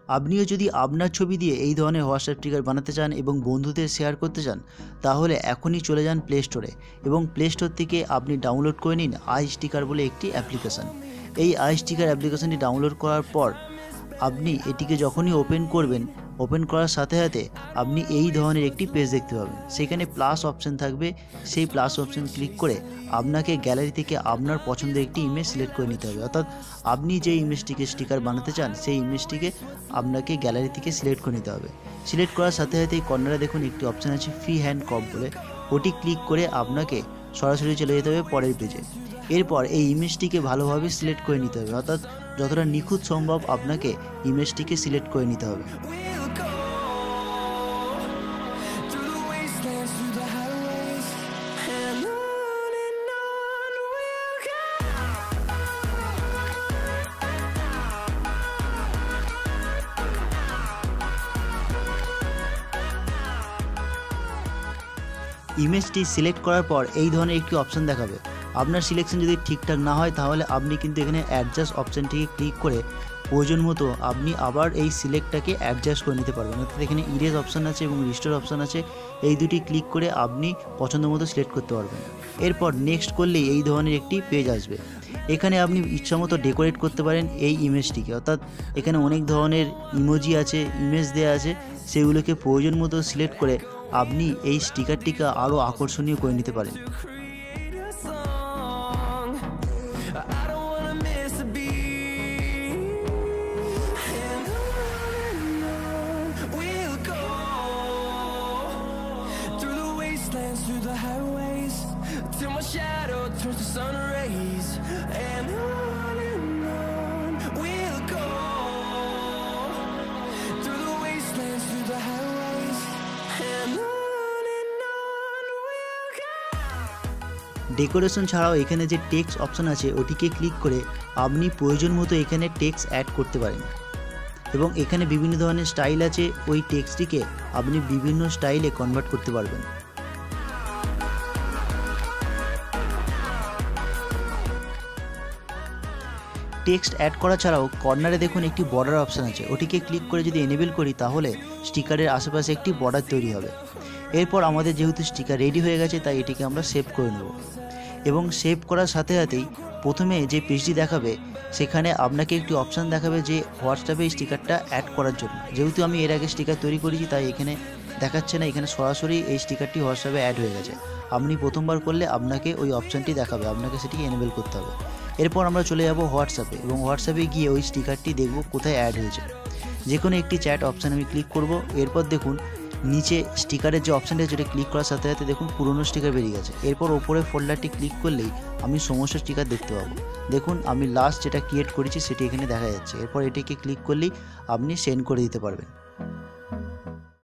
আপনিও যদি আপনার ছবি দিয়ে এই ধরনের হোয়াটসঅ্যাপ স্টিকার বানাতে চান এবং বন্ধুদের শেয়ার করতে চান, তাহলে এখনই চলে যান প্লে স্টোরে এবং প্লে স্টোর থেকে আপনি ডাউনলোড করে নিন iSticker বলে একটি অ্যাপ্লিকেশান। এই iSticker অ্যাপ্লিকেশানটি ডাউনলোড করার পর আপনি এটিকে যখনই ওপেন করবেন, ওপেন করার সাথে সাথে আপনি এই ধরনের একটি পেজ দেখতে পাবেন। সেখানে প্লাস অপশান থাকবে, সেই প্লাস অপশান ক্লিক করে আপনাকে গ্যালারি থেকে আপনার পছন্দের একটি ইমেজ সিলেক্ট করে নিতে হবে। অর্থাৎ আপনি যে ইমেজটিকে স্টিকার বানাতে চান সেই ইমেজটিকে আপনাকে গ্যালারি থেকে সিলেক্ট করে নিতে হবে। সিলেক্ট করার সাথে সাথে এই কর্নারে দেখুন একটি অপশান আছে ফ্রি হ্যান্ড ক্রপ বলে, ওটি ক্লিক করে আপনাকে সরাসরি চলে যেতে হবে পরের পেজে। এরপর এই ইমেজটিকে ভালোভাবে সিলেক্ট করে নিতে হবে, অর্থাৎ যতটা নিখুঁত সম্ভব আপনাকে ইমেজটিকে সিলেক্ট করে নিতে হবে। ইমেজটি সিলেক্ট করার পর এই ধরনের একটি অপশান দেখাবে। আপনার সিলেকশন যদি ঠিকঠাক না হয় তাহলে আপনি কিন্তু এখানে অ্যাডজাস্ট অপশানটিকে ক্লিক করে প্রয়োজন মতো আপনি আবার এই সিলেক্টটাকে অ্যাডজাস্ট করে নিতে পারবেন। অর্থাৎ এখানে ইরেজ অপশান আছে এবং রিস্টোর অপশান আছে, এই দুটি ক্লিক করে আপনি পছন্দ মতো সিলেক্ট করতে পারবেন। এরপর নেক্সট করলেই এই ধরনের একটি পেজ আসবে। এখানে আপনি ইচ্ছামতো ডেকোরেট করতে পারেন এই ইমেজটিকে, অর্থাৎ এখানে অনেক ধরনের ইমোজি আছে, ইমেজ দেওয়া আছে, সেগুলোকে প্রয়োজন মতো সিলেক্ট করে আপনি এই স্টিকারটিকে আরও আকর্ষণীয় করে নিতে পারেন। Till my shadow turns to sun rays, and on we'll go through the wastelands, through the highways, and on we'll go. Decoration ছাড়াও এখানে যে টেক্সট অপশন আছে ওটিকে ক্লিক করে আপনি প্রয়োজন মতো এখানে টেক্সট অ্যাড করতে পারেন এবং এখানে বিভিন্ন ধরনের স্টাইল আছে, ওই টেক্সটটিকে আপনি বিভিন্ন স্টাইলে কনভার্ট করতে পারবেন। টেক্সট অ্যাড করা ছাড়াও কর্নারে দেখুন একটি বর্ডার অপশান আছে, ওটিকে ক্লিক করে যদি এনেবল করি তাহলে স্টিকারের আশেপাশে একটি বর্ডার তৈরি হবে। এরপর আমাদের যেহেতু স্টিকার রেডি হয়ে গেছে তাই এটিকে আমরা সেভ করে নেব এবং সেভ করার সাথে সাথেই প্রথমে যে পেজটি দেখাবে সেখানে আপনাকে একটি অপশান দেখাবে যে হোয়াটসঅ্যাপে এই স্টিকারটা অ্যাড করার জন্য। যেহেতু আমি এর আগে স্টিকার তৈরি করেছি তাই এখানে দেখাচ্ছে না, এখানে সরাসরি এই স্টিকারটি হোয়াটসঅ্যাপে অ্যাড হয়ে গেছে। আপনি প্রথমবার করলে আপনাকে ওই অপশানটি দেখাবে, আপনাকে সেটিকে এনেবল করতে হবে। এরপর আমরা চলে যাব হোয়াটসঅ্যাপে এবং হোয়াটসঅ্যাপে গিয়ে ওই স্টিকারটি দেখব কোথায় অ্যাড হয়েছে। যে কোনো একটি চ্যাট অপশান আমি ক্লিক করব। এরপর দেখুন নিচে স্টিকারের যে অপশানটা যেটা ক্লিক করার সাথে সাথে দেখুন পুরনো স্টিকার বেরিয়ে গেছে। এরপর ওপরে ফোল্ডারটি ক্লিক করলেই আমি সমস্ত স্টিকার দেখতে পাবো। দেখুন আমি লাস্ট যেটা ক্রিয়েট করেছি সেটি এখানে দেখা যাচ্ছে। এরপর এটিকে ক্লিক করলেই আপনি সেন্ড করে দিতে পারবেন।